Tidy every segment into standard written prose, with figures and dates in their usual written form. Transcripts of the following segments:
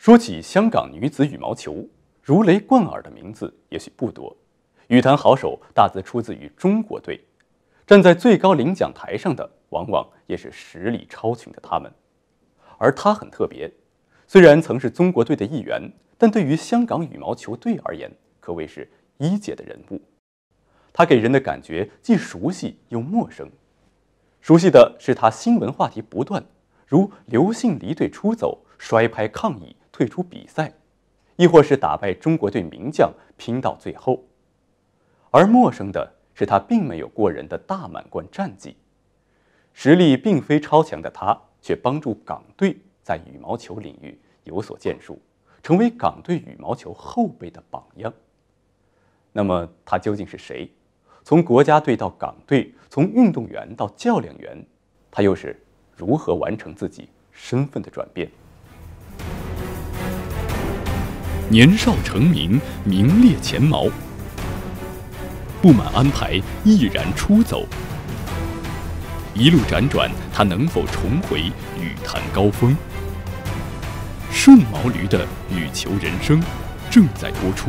说起香港女子羽毛球，如雷贯耳的名字也许不多，羽坛好手大多出自于中国队，站在最高领奖台上的往往也是实力超群的他们。而他很特别，虽然曾是中国队的一员，但对于香港羽毛球队而言，可谓是一姐的人物。他给人的感觉既熟悉又陌生。熟悉的是他新闻话题不断，如刘姓离队出走、摔拍抗议、退出比赛，亦或是打败中国队名将拼到最后。而陌生的是他并没有过人的大满贯战绩，实力并非超强的他，却帮助港队在羽毛球领域有所建树，成为港队羽毛球后辈的榜样。那么他究竟是谁？从国家队到港队，从运动员到教练员，他又是如何完成自己身份的转变？ 年少成名，名列前茅，不满安排，毅然出走。一路辗转，他能否重回羽坛高峰？顺毛驴的羽球人生正在播出。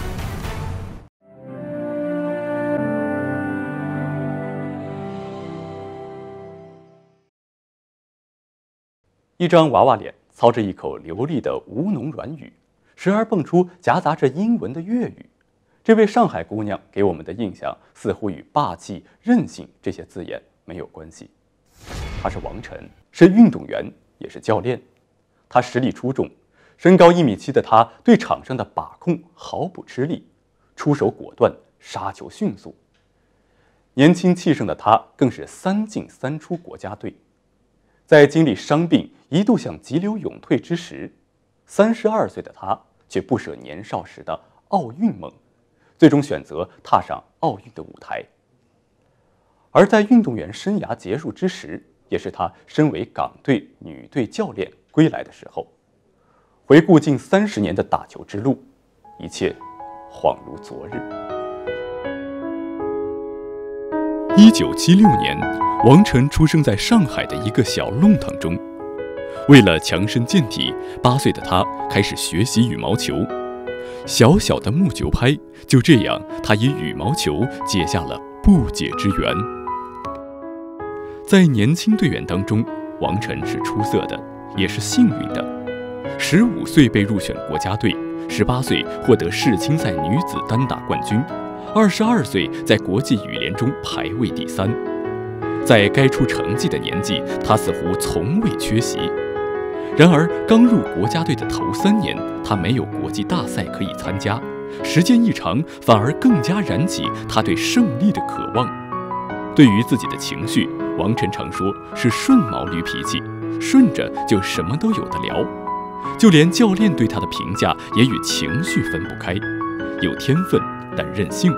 一张娃娃脸，操着一口流利的吴侬软语，时而蹦出夹杂着英文的粤语。这位上海姑娘给我们的印象似乎与霸气、任性这些字眼没有关系。她是王晨，是运动员，也是教练。她实力出众，身高1.7米的她对场上的把控毫不吃力，出手果断，杀球迅速。年轻气盛的她更是3进3出国家队。在经历伤病一度想急流勇退之时，32岁的他却不舍年少时的奥运梦，最终选择踏上奥运的舞台。而在运动员生涯结束之时，也是他身为港队女队教练归来的时候。回顾近30年的打球之路，一切恍如昨日。 1976年，王晨出生在上海的一个小弄堂中。为了强身健体，8岁的他开始学习羽毛球。小小的木球拍，就这样，他与羽毛球结下了不解之缘。在年轻队员当中，王晨是出色的，也是幸运的。15岁被入选国家队，18岁获得世青赛女子单打冠军，22岁在国际羽联中排位第3。在该出成绩的年纪，他似乎从未缺席。然而，刚入国家队的头3年，他没有国际大赛可以参加，时间一长，反而更加燃起他对胜利的渴望。对于自己的情绪，王晨常说是顺毛驴脾气，顺着就什么都有得聊。就连教练对他的评价也与情绪分不开，有天分但任性。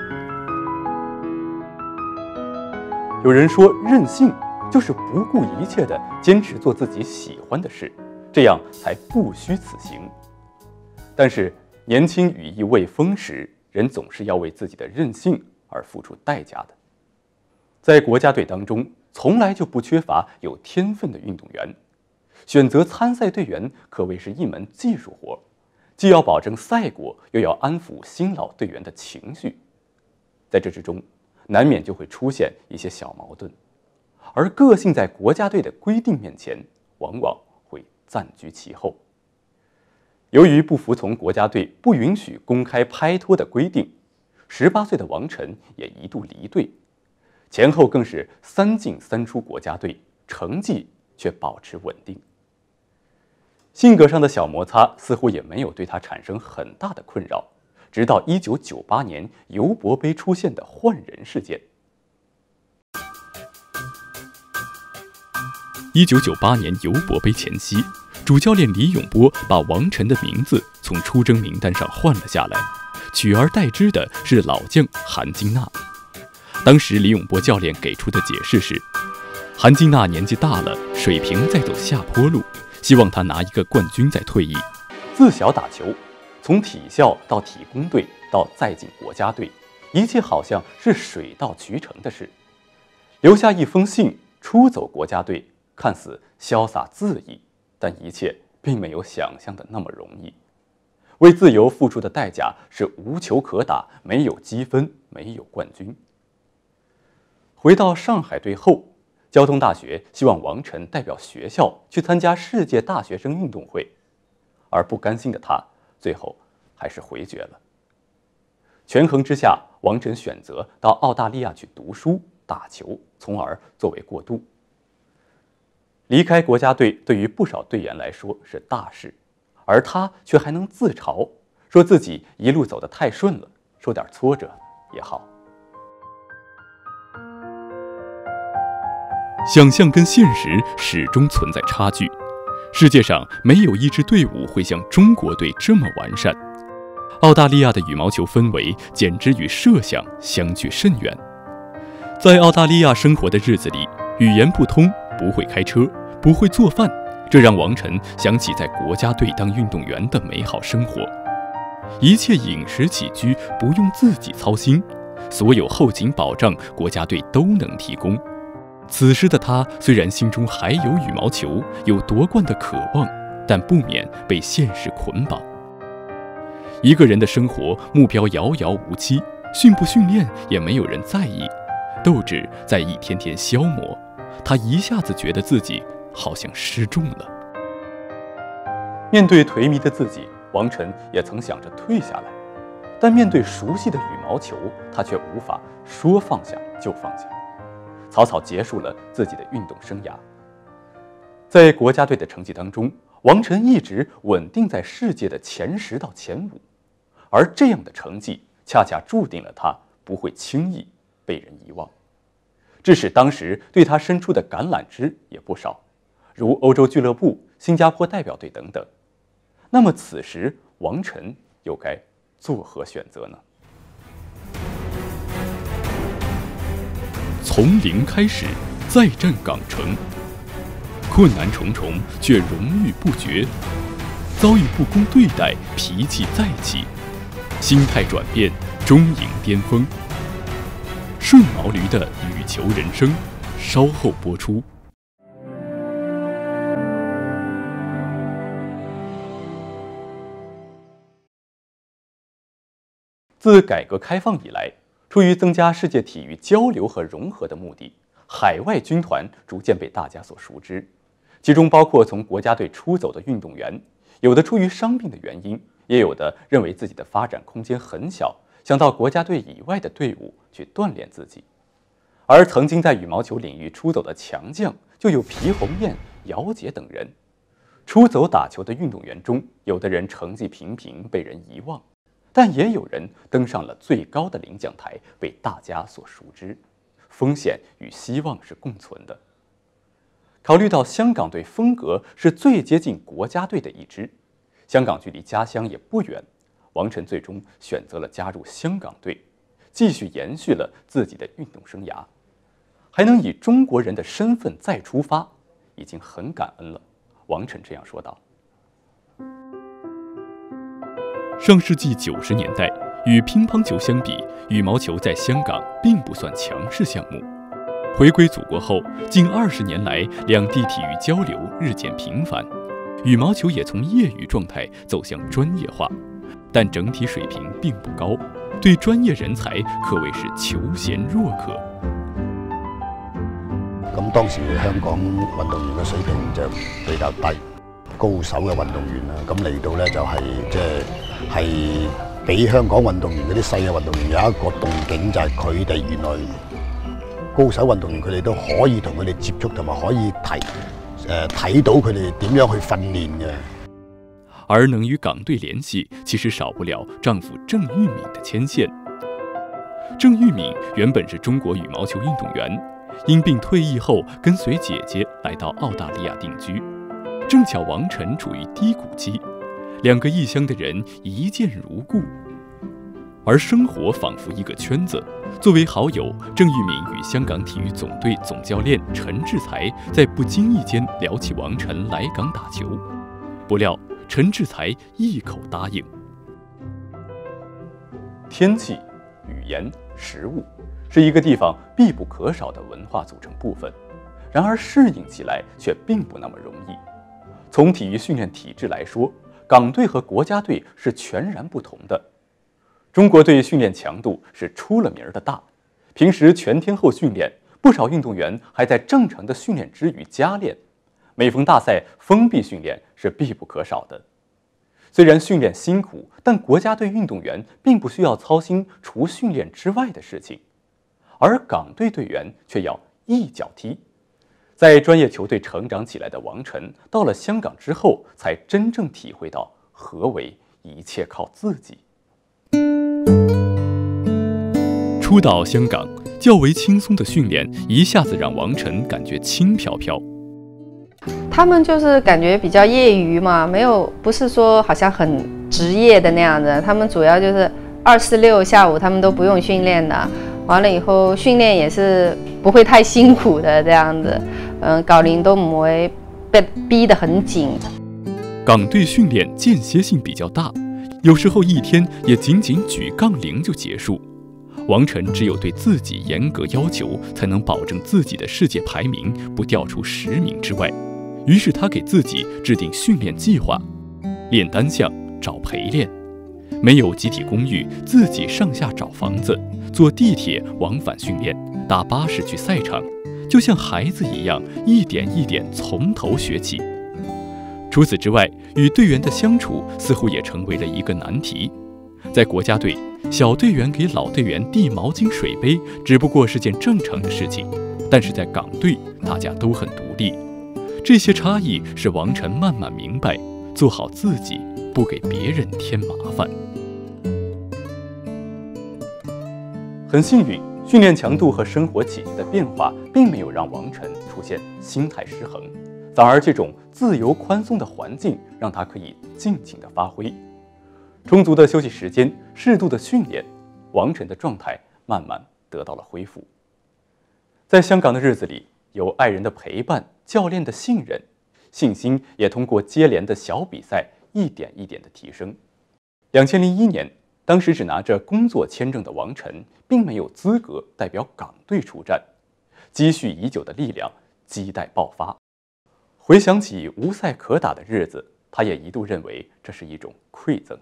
有人说，任性就是不顾一切地坚持做自己喜欢的事，这样才不虚此行。但是年轻羽翼未丰时，人总是要为自己的任性而付出代价的。在国家队当中，从来就不缺乏有天分的运动员，选择参赛队员可谓是一门技术活，既要保证赛果，又要安抚新老队员的情绪。在这之中，难免就会出现一些小矛盾，而个性在国家队的规定面前，往往会暂居其后。由于不服从国家队不允许公开拍拖的规定，18岁的王晨也一度离队，前后更是3进3出国家队，成绩却保持稳定。性格上的小摩擦似乎也没有对他产生很大的困扰，直到1998年尤伯杯出现的换人事件。 1998年尤伯杯前夕，主教练李永波把王晨的名字从出征名单上换了下来，取而代之的是老将韩金娜。当时李永波教练给出的解释是，韩金娜年纪大了，水平在走下坡路，希望他拿一个冠军再退役。 自小打球，从体校到体工队到再进国家队，一切好像是水到渠成的事。留下一封信，出走国家队，看似潇洒恣意，但一切并没有想象的那么容易。为自由付出的代价是无球可打，没有积分，没有冠军。回到上海队后，交通大学希望王晨代表学校去参加世界大学生运动会，而不甘心的他最后还是回绝了。权衡之下，王晨选择到澳大利亚去读书、打球，从而作为过渡。离开国家队对于不少队员来说是大事，而他却还能自嘲，说自己一路走得太顺了，受点挫折也好。 想象跟现实始终存在差距，世界上没有一支队伍会像中国队这么完善。澳大利亚的羽毛球氛围简直与设想相距甚远。在澳大利亚生活的日子里，语言不通，不会开车，不会做饭，这让王晨想起在国家队当运动员的美好生活。一切饮食起居不用自己操心，所有后勤保障国家队都能提供。此时的他虽然心中还有羽毛球，有夺冠的渴望，但不免被现实捆绑。一个人的生活目标遥遥无期，训不训练也没有人在意，斗志在一天天消磨，他一下子觉得自己好像失重了。 面对颓靡的自己，王晨也曾想着退下来，但面对熟悉的羽毛球，他却无法说放下就放下，草草结束了自己的运动生涯。在国家队的成绩当中，王晨一直稳定在世界的前10到前5，而这样的成绩恰恰注定了他不会轻易被人遗忘，致使当时对他伸出的橄榄枝也不少，如欧洲俱乐部、新加坡代表队等等。那么此时王晨又该作何选择呢？ 从零开始，再战港城，困难重重却荣誉不绝，遭遇不公对待，脾气再起，心态转变，终迎巅峰。顺毛驴的羽球人生，稍后播出。 自改革开放以来，出于增加世界体育交流和融合的目的，海外军团逐渐被大家所熟知，其中包括从国家队出走的运动员，有的出于伤病的原因，也有的认为自己的发展空间很小，想到国家队以外的队伍去锻炼自己。而曾经在羽毛球领域出走的强将，就有皮红艳、姚洁等人。出走打球的运动员中，有的人成绩平平，被人遗忘，但也有人登上了最高的领奖台，被大家所熟知。风险与希望是共存的。考虑到香港队风格是最接近国家队的一支，香港距离家乡也不远，王晨最终选择了加入香港队，继续延续了自己的运动生涯，还能以中国人的身份再出发，已经很感恩了。王晨这样说道。 上世纪90年代，与乒乓球相比，羽毛球在香港并不算强势项目。回归祖国后，近20年来，两地体育交流日渐频繁，羽毛球也从业余状态走向专业化，但整体水平并不高，对专业人才可谓是求贤若渴。 咁當時香港運動員嘅水平就比較低，高手嘅運動員啦，咁嚟到咧就係俾香港運動員嗰啲細嘅運動員有一個動境，就係佢哋原來高手運動員佢哋都可以同佢哋接觸，同埋可以睇到佢哋點樣去訓練嘅。 而能与港队联系，其实少不了丈夫郑玉敏的牵线。郑玉敏原本是中国羽毛球运动员，因病退役后跟随姐姐来到澳大利亚定居。正巧王晨处于低谷期，两个异乡的人一见如故，而生活仿佛一个圈子。作为好友，郑玉敏与香港体育总队总教练陈志才在不经意间聊起王晨来港打球，不料陈志才一口答应。 天气、语言、食物是一个地方必不可少的文化组成部分，然而适应起来却并不那么容易。 从体育训练体制来说，港队和国家队是全然不同的。中国队训练强度是出了名的大，平时全天候训练，不少运动员还在正常的训练之余加练。每逢大赛，封闭训练是必不可少的。虽然训练辛苦，但国家队运动员并不需要操心除训练之外的事情，而港队队员却要一脚踢。在专业球队成长起来的王晨，到了香港之后，才真正体会到何为一切靠自己。 初到香港，较为轻松的训练一下子让王晨感觉轻飘飘。 他们就是感觉比较业余嘛，不是说好像很职业的那样子。他们主要就是2、4、6下午他们都不用训练的，完了以后训练也是不会太辛苦的这样子。教練都唔會被逼得很緊。 港队训练间歇性比较大，有时候一天也仅仅举杠铃就结束。王晨只有对自己严格要求，才能保证自己的世界排名不掉出10名之外。于是他给自己制定训练计划，练单项找陪练，没有集体公寓，自己上下找房子，坐地铁往返训练，搭巴士去赛场，就像孩子一样，一点一点从头学起。除此之外，与队员的相处似乎也成为了一个难题。在国家队，小队员给老队员递毛巾、水杯，只不过是件正常的事情，但是在港队，大家都很独立。这些差异是王晨慢慢明白，做好自己，不给别人添麻烦。 很幸运，训练强度和生活起居的变化并没有让王晨出现心态失衡，反而这种自由宽松的环境让他可以尽情的发挥。充足的休息时间，适度的训练，王晨的状态慢慢得到了恢复。在香港的日子里，有爱人的陪伴，教练的信任，信心也通过接连的小比赛一点一点的提升。2001年，当时只拿着工作签证的王晨，并没有资格代表港队出战，积蓄已久的力量亟待爆发。回想起无赛可打的日子，他也一度认为这是一种馈赠。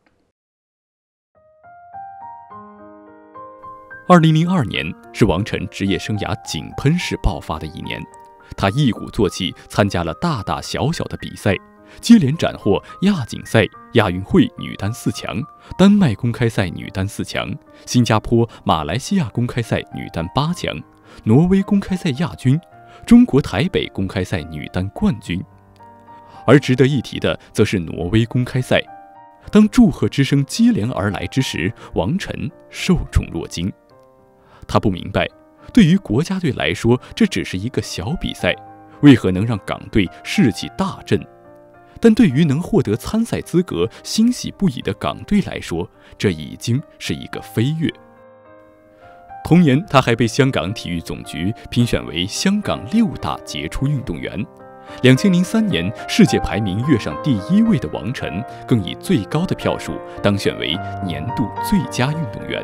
2002年是王晨职业生涯井喷式爆发的一年，他一鼓作气参加了大大小小的比赛，接连斩获亚锦赛、亚运会女单4强、丹麦公开赛女单4强、新加坡、马来西亚公开赛女单8强、挪威公开赛亚军、中国台北公开赛女单冠军。而值得一提的则是挪威公开赛，当祝贺之声接连而来之时，王晨受宠若惊。他不明白，对于国家队来说，这只是一个小比赛，为何能让港队士气大振？但对于能获得参赛资格欣喜不已的港队来说，这已经是一个飞跃。同年，他还被香港体育总局评选为香港6大杰出运动员。2003年，世界排名跃上第1位的王晨，更以最高的票数当选为年度最佳运动员。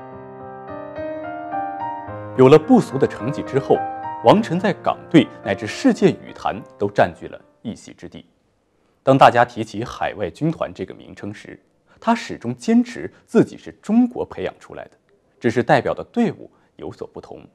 有了不俗的成绩之后，王晨在港队乃至世界羽坛都占据了一席之地。当大家提起海外军团这个名称时，他始终坚持自己是中国培养出来的，只是代表的队伍有所不同。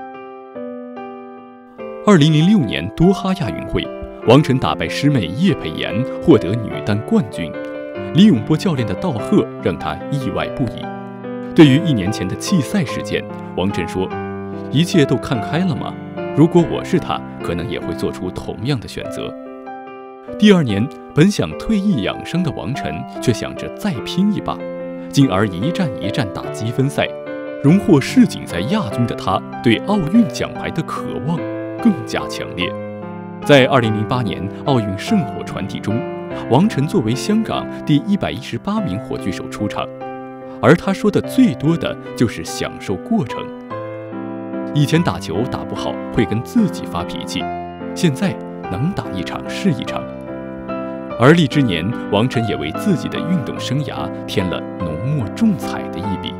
2006年多哈亚运会，王晨打败师妹叶佩妍，获得女单冠军。李永波教练的道贺让他意外不已。对于1年前的弃赛事件，王晨说：“一切都看开了吗？如果我是他，可能也会做出同样的选择。”第2年，本想退役养伤的王晨，却想着再拼一把，进而一战一战打积分赛，荣获世锦赛亚军的他，对奥运奖牌的渴望更加强烈。在2008年奥运圣火传递中，王晨作为香港第118名火炬手出场，而他说的最多的就是享受过程。以前打球打不好会跟自己发脾气，现在能打一场是一场。而立之年，王晨也为自己的运动生涯添了浓墨重彩的一笔。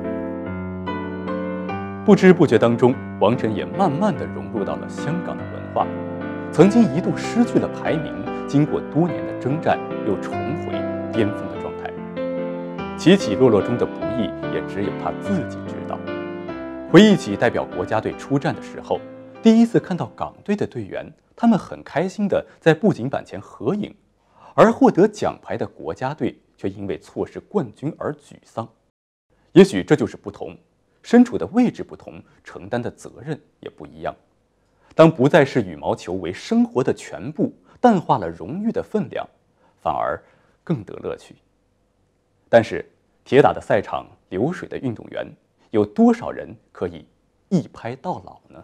不知不觉当中，王晨也慢慢地融入到了香港的文化。曾经一度失去了排名， 经过多年的征战，又重回巅峰的状态。起起落落中的不易，也只有他自己知道。回忆起代表国家队出战的时候，第一次看到港队的队员，他们很开心地在布景板前合影，而获得奖牌的国家队却因为错失冠军而沮丧。也许这就是不同，身处的位置不同，承担的责任也不一样。当不再是羽毛球为生活的全部，淡化了荣誉的分量，反而更得乐趣。但是铁打的赛场，流水的运动员，有多少人可以一拍到老呢？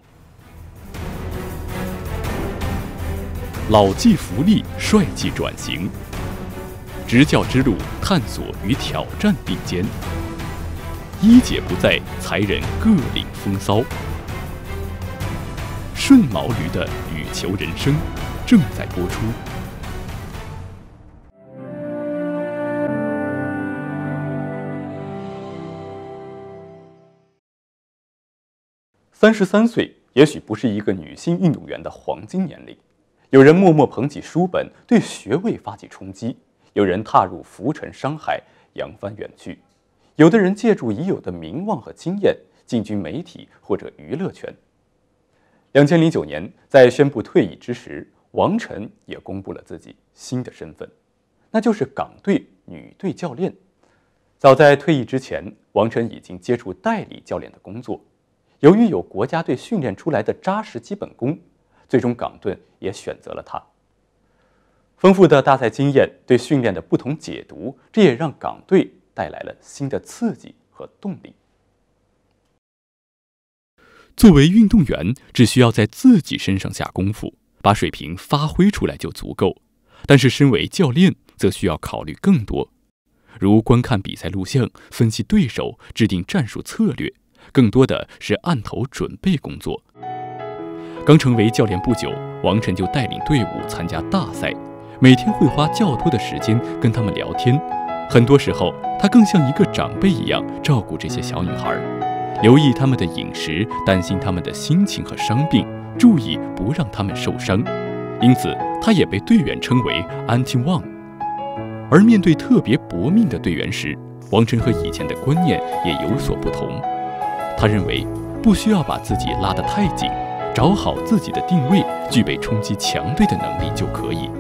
老骥伏枥，帅气转型，执教之路探索与挑战并肩。一姐不在，才人各领风骚。顺毛驴的羽球人生正在播出。 33岁也许不是一个女性运动员的黄金年龄，有人默默捧起书本，对学位发起冲击；有人踏入浮沉商海，扬帆远去；有的人借助已有的名望和经验，进军媒体或者娱乐圈。2009年，在宣布退役之时，王晨也公布了自己新的身份，那就是港队女队教练。早在退役之前，王晨已经接触代理教练的工作。由于有国家队训练出来的扎实基本功，最终港队也选择了他。丰富的大赛经验，对训练的不同解读，这也让港队带来了新的刺激和动力。 作为运动员，只需要在自己身上下功夫，把水平发挥出来就足够。但是身为教练，则需要考虑更多，如观看比赛录像、分析对手、制定战术策略，更多的是案头准备工作。刚成为教练不久，王晨就带领队伍参加大赛，每天会花较多的时间跟他们聊天。很多时候，他更像一个长辈一样照顾这些小女孩，留意他们的饮食，担心他们的心情和伤病，注意不让他们受伤。因此，他也被队员称为 Anti-One。而面对特别搏命的队员时，王晨和以前的观念也有所不同。他认为，不需要把自己拉得太紧，找好自己的定位，具备冲击强队的能力就可以。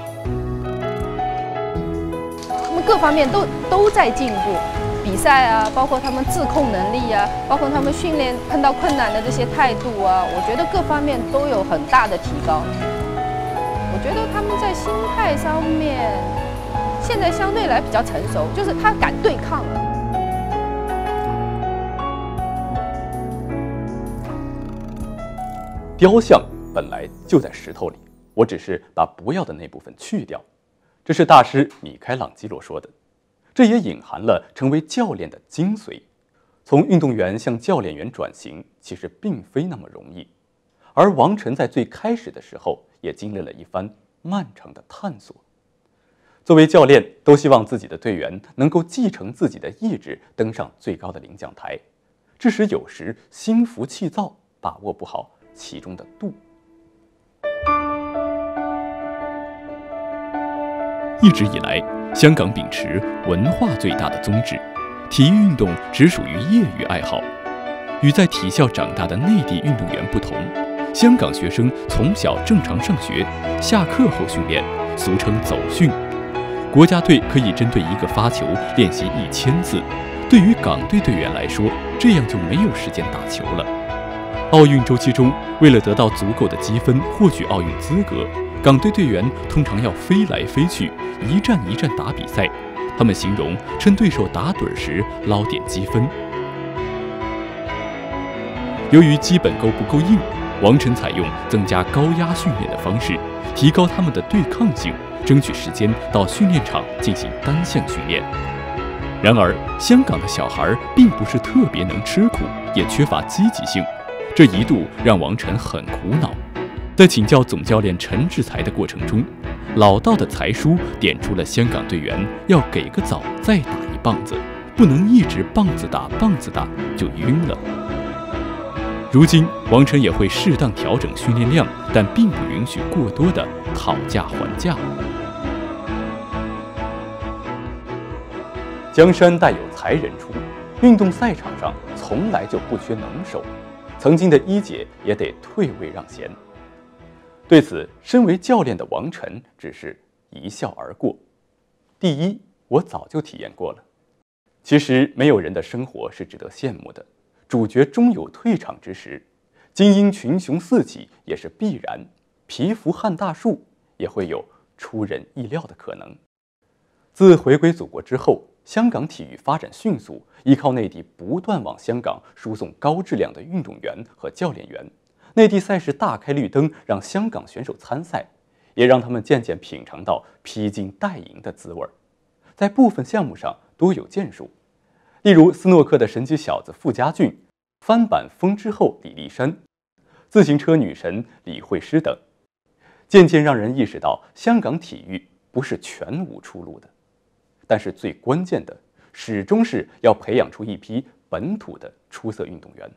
他们各方面都在进步，比赛啊，包括他们自控能力啊，包括他们训练碰到困难的这些态度啊，我觉得各方面都有很大的提高。我觉得他们在心态上面，现在相对来比较成熟，就是他敢对抗了。 雕像本来就在石头里，我只是把不要的那部分去掉。这是大师米开朗基罗说的，这也隐含了成为教练的精髓。从运动员向教练员转型，其实并非那么容易。而王晨在最开始的时候，也经历了一番漫长的探索。作为教练，都希望自己的队员能够继承自己的意志，登上最高的领奖台。致使有时心浮气躁，把握不好其中的度。 一直以来，香港秉持文化最大的宗旨，体育运动只属于业余爱好。与在体校长大的内地运动员不同，香港学生从小正常上学，下课后训练，俗称走训。国家队可以针对一个发球练习1000次，对于港队队员来说，这样就没有时间打球了。奥运周期中，为了得到足够的积分获取奥运资格，港队队员通常要飞来飞去，一站一站打比赛。他们形容趁对手打盹时捞点积分。由于基本功不够硬，王晨采用增加高压训练的方式，提高他们的对抗性，争取时间到训练场进行单项训练。然而，香港的小孩并不是特别能吃苦，也缺乏积极性，这一度让王晨很苦恼。在请教总教练陈志才的过程中，老道的才叔点出了香港队员要给个早再打一棒子，不能一直棒子打就晕了。 如今，王晨也会适当调整训练量，但并不允许过多的讨价还价。 江山代有才人出，运动赛场上从来就不缺能手，曾经的一姐也得退位让贤。对此，身为教练的王晨只是一笑而过。第一，我早就体验过了。其实没有人的生活是值得羡慕的，主角终有退场之时，精英群雄四起也是必然，蚍蜉撼大树也会有出人意料的可能。自回归祖国之后，香港体育发展迅速，依靠内地不断往香港输送高质量的运动员和教练员，内地赛事大开绿灯，让香港选手参赛，也让他们渐渐品尝到披荆戴银的滋味，在部分项目上多有建树。例如斯诺克的神奇小子傅家俊，翻板风之后李丽珊，自行车女神李慧诗等，渐渐让人意识到香港体育不是全无出路的。但是最关键的，始终是要培养出一批本土的出色运动员。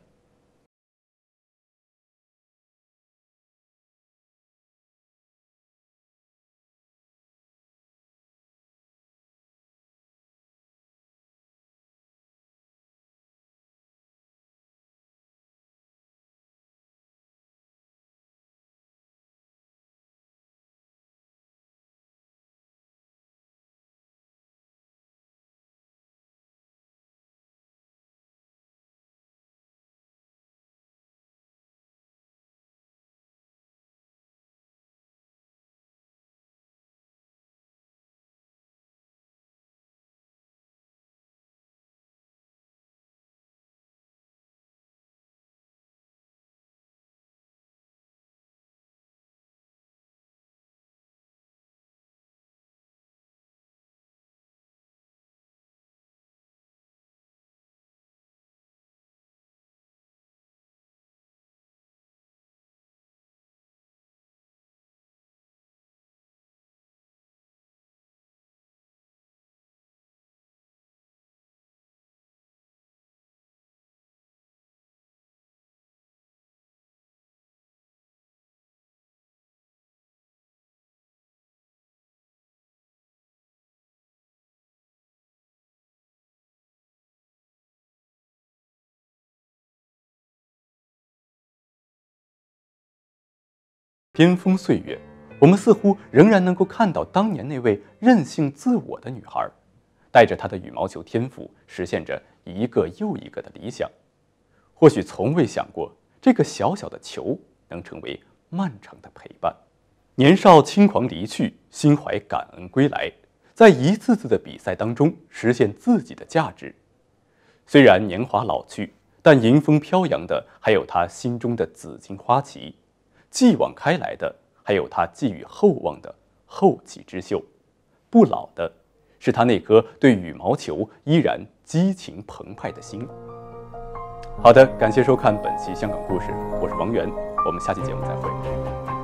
巅峰岁月，我们似乎仍然能够看到当年那位任性自我的女孩，带着她的羽毛球天赋，实现着一个又一个的理想。或许从未想过，这个小小的球能成为漫长的陪伴。年少轻狂离去，心怀感恩归来，在一次次的比赛当中实现自己的价值。虽然年华老去，但迎风飘扬的还有他心中的紫荆花旗，继往开来的还有他寄予厚望的后起之秀，不老的是他那颗对羽毛球依然激情澎湃的心。好的，感谢收看本期香港故事，我是王源，我们下期节目再会。